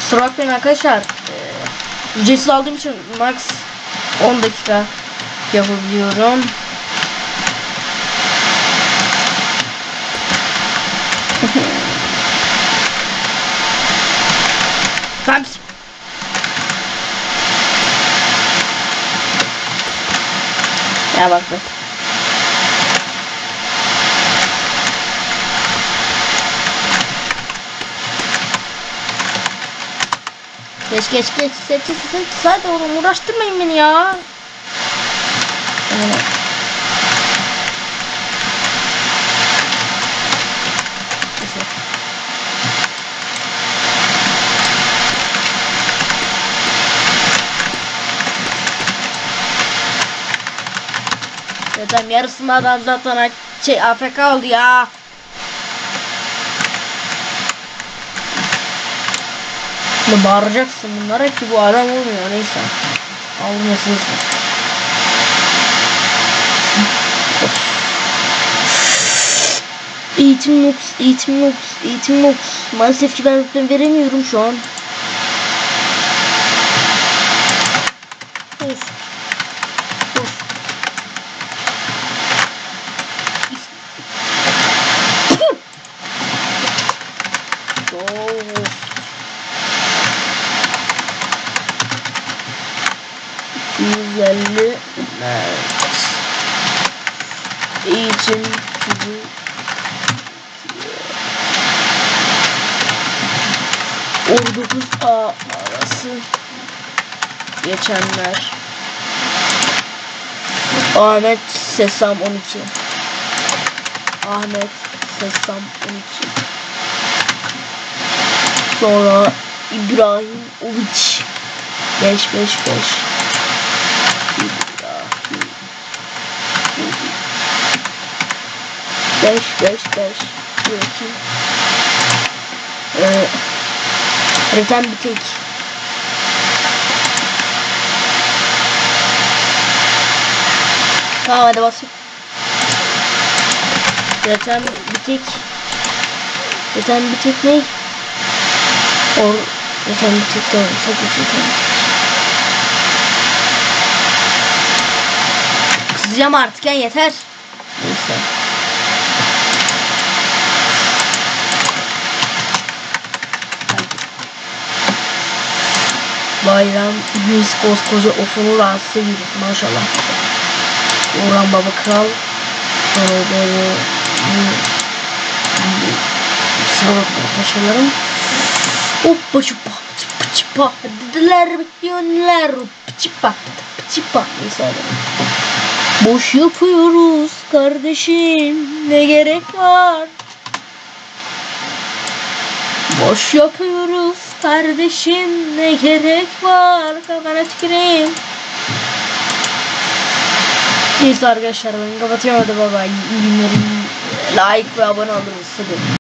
Kusura bakmayın arkadaşlar. Ücretsiz aldığım için max 10 dakika yapabiliyorum. Tamam. Ya bak bak. Geç. Hadi oğlum uğraştırmayın beni ya. Zaten yarısında adam zaten AFK oldu ya. Bağıracaksın bunlara ki bu adam olmuyor, neyse. Almıyorsunuz. Eğitim yok. Maalesef ki ben rütben veremiyorum şu an. Of. Güzelli eğitim O9 A arası geçenler Ahmet Sesam 12 sonra İbrahim Oviç 5 Retem Bitek tamam hadi basayım. Retem Bitek ne? Retem Bitek de çok güzel. Kızacağım artık ya, yeter. Neyse. Bayram biz koskoca ofunu rahatsız ediyoruz maşallah. Orhan Baba Kral sağlık paşalarım. Hoppa çıpa dediler bekliyorlar çıpa neyse. Boş yapıyoruz kardeşim, ne gerek var? Boş yapıyoruz kardeşim, ne gerek var? Kafana tüküreyim. Neyse arkadaşlar, ben kapatıyorum, hadi baba. İyi günler, like ve abone olursanız.